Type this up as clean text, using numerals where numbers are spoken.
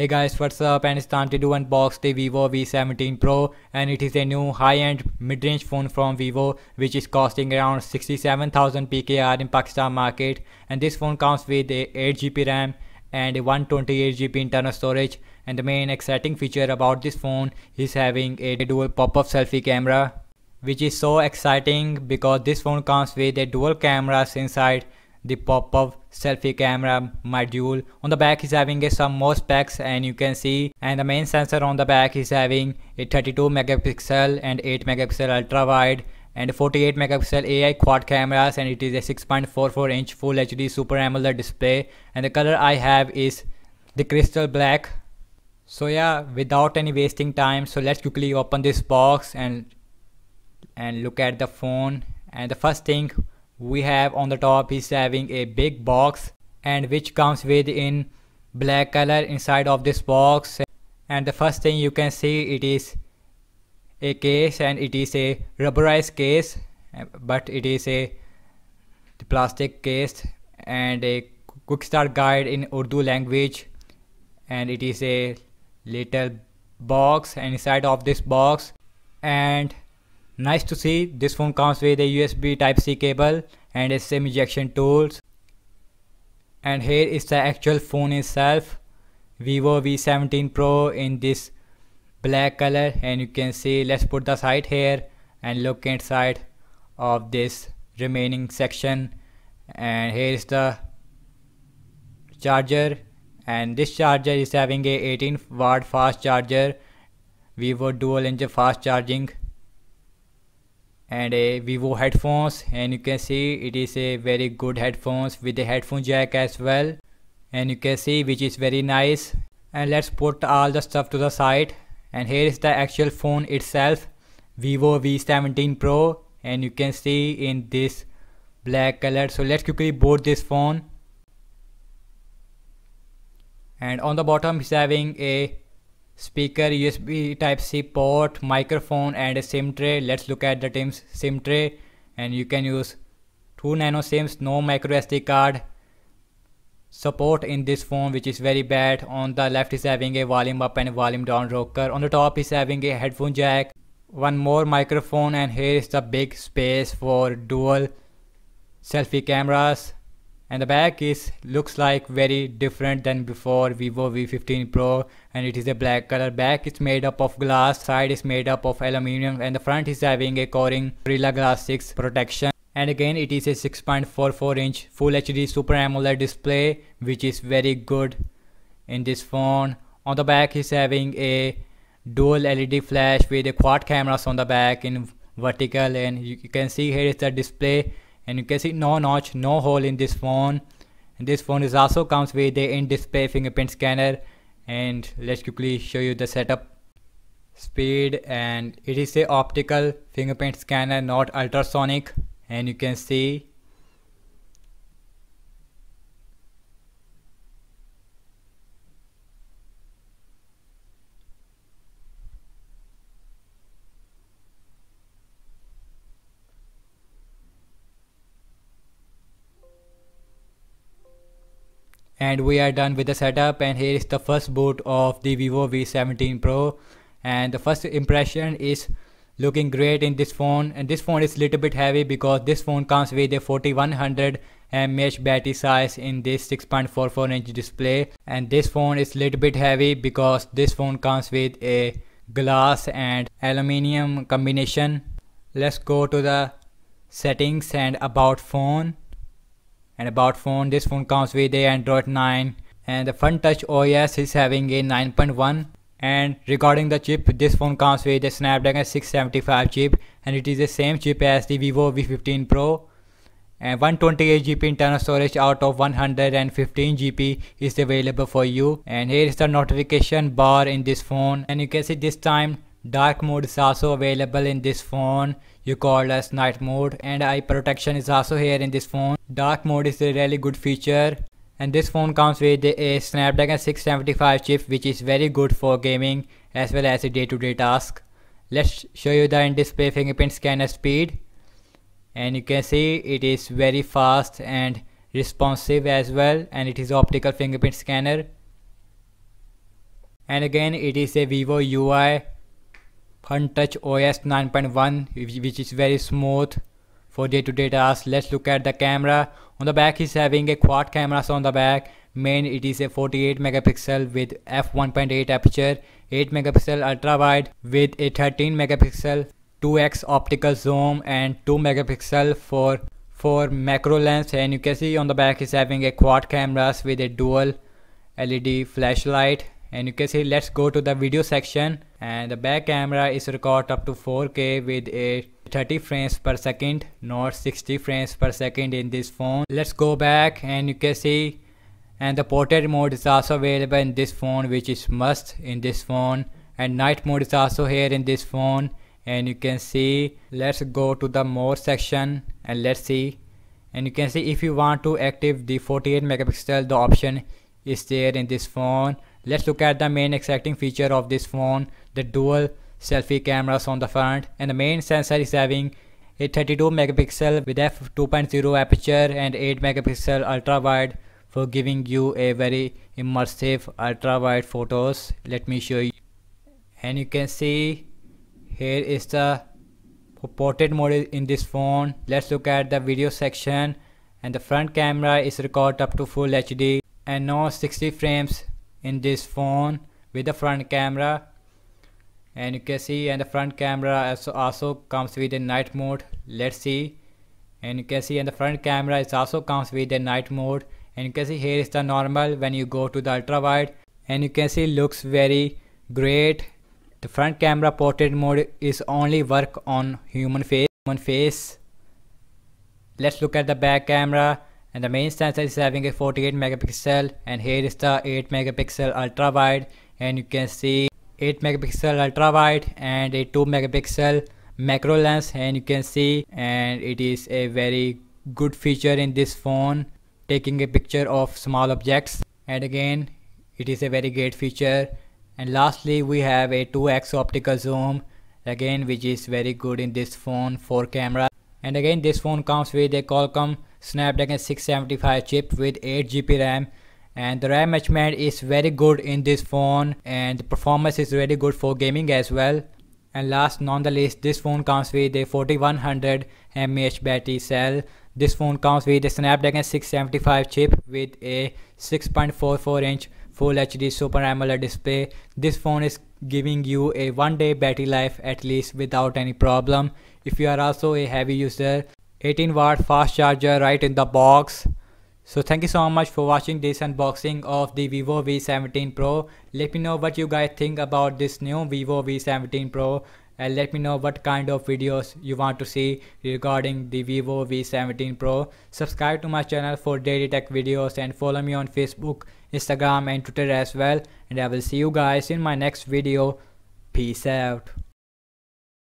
Hey guys, what's up? And it's time to do unbox the Vivo V17 Pro, and it is a new high-end mid-range phone from Vivo which is costing around 67,000 PKR in Pakistan market. And this phone comes with a 8GB RAM and a 128GB internal storage. And the main exciting feature about this phone is having a dual pop-up selfie camera, which is so exciting because this phone comes with a dual cameras inside the pop-up selfie camera module. On the back is having some more specs, and you can see, and the main sensor on the back is having a 32 megapixel and 8 megapixel ultra wide and 48 megapixel AI quad cameras, and it is a 6.44 inch full HD super AMOLED display, and the color I have is the crystal black. So yeah, without any wasting time, so let's quickly open this box and look at the phone. And the first thing we have on the top is having a big box, and which comes with in black color inside of this box. And the first thing you can see, it is a case, and it is a rubberized case, but it is a plastic case, and a quick start guide in Urdu language. And it is a little box, and inside of this box, and nice to see, this phone comes with a USB Type-C cable and a SIM ejection tools. And here is the actual phone itself, Vivo V17 Pro in this black color. And you can see, let's put the side here and look inside of this remaining section. And here is the charger, and this charger is having a 18-watt fast charger, Vivo dual engine fast charging, and a Vivo headphones. And you can see it is a very good headphones with a headphone jack as well, and you can see, which is very nice. And let's put all the stuff to the side, and here is the actual phone itself, Vivo V17 Pro, and you can see in this black color. So let's quickly boot this phone. And on the bottom is having a speaker, USB Type-C port, microphone, and a SIM tray. Let's look at the SIM tray, and you can use 2 nano SIMs, no micro SD card support in this phone, which is very bad. On the left is having a volume up and volume down rocker. On the top is having a headphone jack, one more microphone, and here is the big space for dual selfie cameras. And the back is looks like very different than before Vivo V15 Pro, and it is a black color. Back is made up of glass, side is made up of aluminium, and the front is having a Corning Gorilla Glass 6 protection. And again, it is a 6.44 inch full HD super AMOLED display, which is very good in this phone. On the back is having a dual LED flash with a quad cameras on the back in vertical, and you can see here is the display. And you can see no notch, no hole in this phone. And this phone is also comes with a in-display fingerprint scanner. And let's quickly show you the setup speed. And it is a optical fingerprint scanner, not ultrasonic. And you can see, and we are done with the setup. And here is the first boot of the Vivo V17 Pro, and the first impression is looking great in this phone. And this phone is little bit heavy because this phone comes with a 4100 mAh battery size in this 6.44 inch display. And this phone is little bit heavy because this phone comes with a glass and aluminium combination. Let's go to the settings and about phone. And about phone, this phone comes with a Android 9, and the FunTouch OS is having a 9.1. And regarding the chip, this phone comes with a Snapdragon 675 chip, and it is the same chip as the Vivo V15 Pro. And 128GB internal storage out of 115GB is available for you. And here is the notification bar in this phone, and you can see this time dark mode is also available in this phone. You call as night mode, and eye protection is also here in this phone. Dark mode is a really good feature. And this phone comes with a Snapdragon 675 chip, which is very good for gaming as well as a day-to-day task. Let's show you the in-display fingerprint scanner speed, and you can see it is very fast and responsive as well, and it is optical fingerprint scanner. And again, it is a Vivo UI FunTouch OS 9.1, which is very smooth for day-to-day tasks. Let's look at the camera. On the back is having a quad cameras on the back. Main, it is a 48 megapixel with f1.8 aperture, 8 megapixel ultra wide with a 13 megapixel 2x optical zoom, and 2 megapixel for macro lens. And you can see on the back is having a quad cameras with a dual LED flashlight. And you can see, let's go to the video section, and the back camera is record up to 4K with a 30 frames per second, not 60 frames per second in this phone. Let's go back, and you can see, and the portrait mode is also available in this phone, which is must in this phone, and night mode is also here in this phone. And you can see, let's go to the more section and let's see. And you can see, if you want to active the 48 megapixel, the option is there in this phone. Let's look at the main exciting feature of this phone, the dual selfie cameras on the front. And the main sensor is having a 32 megapixel with f2.0 aperture and 8 megapixel ultra wide for giving you a very immersive ultra wide photos. Let me show you. And you can see, here is the portrait mode in this phone. Let's look at the video section, and the front camera is record up to full HD and no 60 frames in this phone with the front camera. And you can see, and the front camera also comes with a night mode. Let's see. And you can see, and the front camera is also comes with a night mode. And you can see, here is the normal when you go to the ultra wide, and you can see looks very great. The front camera portrait mode is only work on human face. Let's look at the back camera, and the main sensor is having a 48 megapixel, and here is the 8 megapixel ultra wide. And you can see 8 megapixel ultra wide and a 2 megapixel macro lens. And you can see, and it is a very good feature in this phone, taking a picture of small objects. And again, it is a very great feature. And lastly, we have a 2x optical zoom, again, which is very good in this phone for camera. And again, this phone comes with a Qualcomm Snapdragon 675 chip with 8GB RAM, and the RAM management is very good in this phone, and the performance is really good for gaming as well. And last not the least, this phone comes with a 4100 mAh battery cell. This phone comes with a Snapdragon 675 chip with a 6.44-inch Full HD Super AMOLED display. This phone is giving you a 1-day battery life at least without any problem. If you are also a heavy user, 18-watt fast charger right in the box. So thank you so much for watching this unboxing of the Vivo V17 Pro. Let me know what you guys think about this new Vivo V17 Pro, and let me know what kind of videos you want to see regarding the Vivo V17 Pro. Subscribe to my channel for daily tech videos, and follow me on Facebook, Instagram and Twitter as well. And I will see you guys in my next video. Peace out.